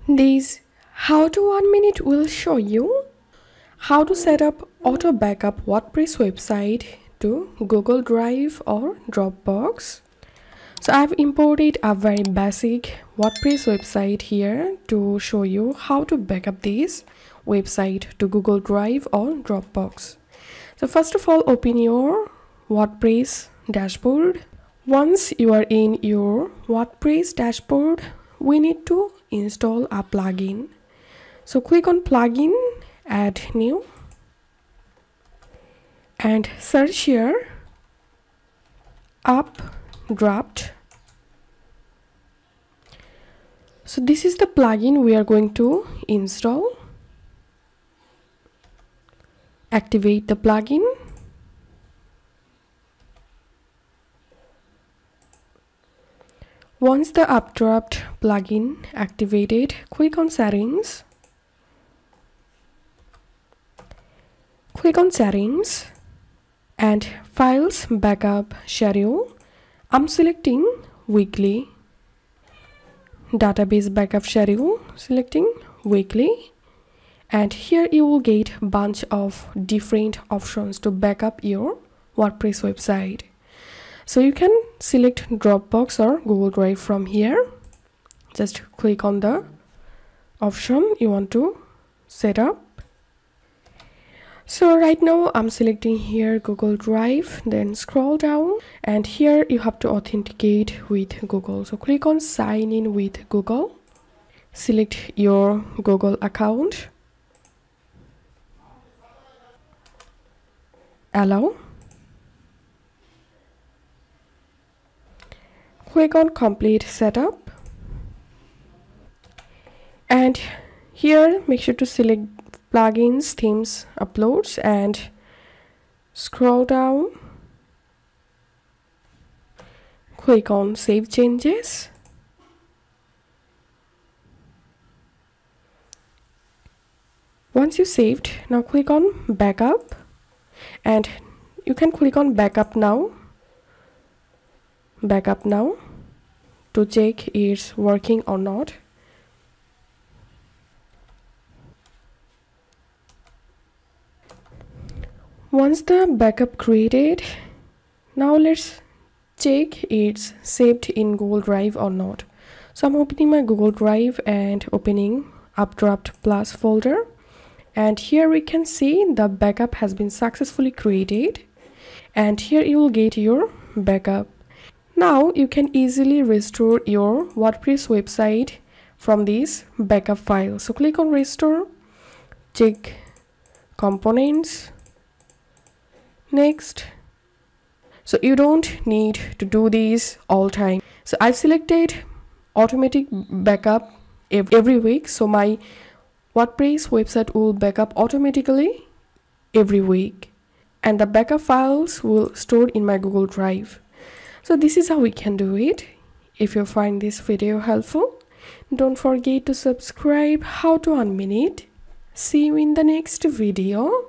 This how to 1 minute will show you how to set up auto backup WordPress website to Google Drive or Dropbox. So I've imported a very basic WordPress website here to show you how to backup this website to Google Drive or Dropbox. So first of all, open your WordPress dashboard. Once you are in your WordPress dashboard, we need to install a plugin. So click on plugin, add new, and search here UpDraft. So this is the plugin we are going to install. Activate the plugin. Once the UpDraft plugin activated, click on settings. Click on settings and files backup schedule. I'm selecting weekly. Database backup schedule, selecting weekly. And here you will get a bunch of different options to backup your WordPress website. So you can select Dropbox or Google Drive from here. Just click on the option you want to set up. So right now I'm selecting here Google Drive, then scroll down and here you have to authenticate with Google. So click on sign in with Google. Select your Google account. Allow. Click on complete setup. And here make sure to select plugins, themes, uploads and scroll down. Click on save changes. Once you saved, now click on backup and you can click on backup now to check it's working or not. Once the backup created, now let's check it's saved in Google Drive or not. So I'm opening my Google Drive and opening UpDraft Plus folder. And here we can see the backup has been successfully created. And here you will get your backup. Now you can easily restore your WordPress website from this backup file. So click on restore, check components. Next, so you don't need to do this all time. So I've selected automatic backup every week, so my WordPress website will backup automatically every week and the backup files will store in my Google Drive. So this is how we can do it. If you find this video helpful, don't forget to subscribe. How to 1 minute. See you in the next video.